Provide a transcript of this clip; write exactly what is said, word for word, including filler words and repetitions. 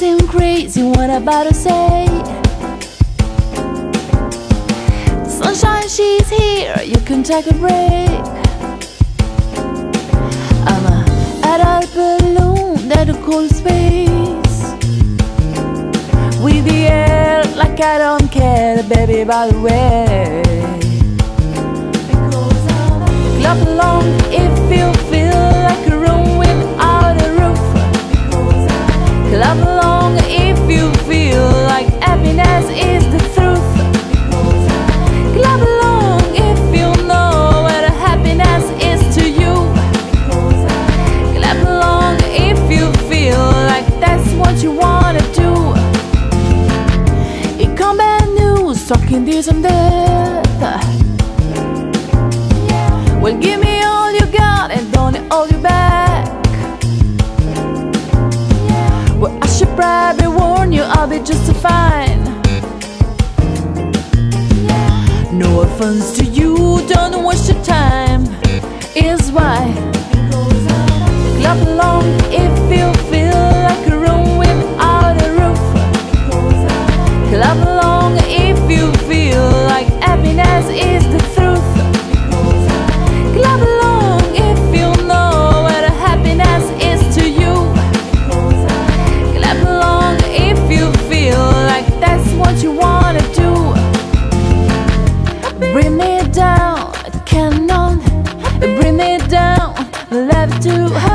seem crazy, what I'm about to say. Sunshine, she's here, you can take a break. I'm a adult balloon that a cold space. With the air like I don't care, baby, by the way. Clap along if you feel like a room without a roof. Clap along if you feel like happiness is the truth. Clap along if you know what happiness is to you. Clap along if you feel like that's what you wanna do. It come bad news, talking this and that. Well, give me all you got and don't hold you back. Well, I should probably warn you, I'll be just fine. No offense to you, don't waste your time. Here's why. Clap along if you feel like a room without a roof. Clap along if you feel like happiness is the truth. Clap along if you know what happiness is to you. Clap along if you feel like that's what you wanna do. Bring me down, cannon. Bring me down, left to her.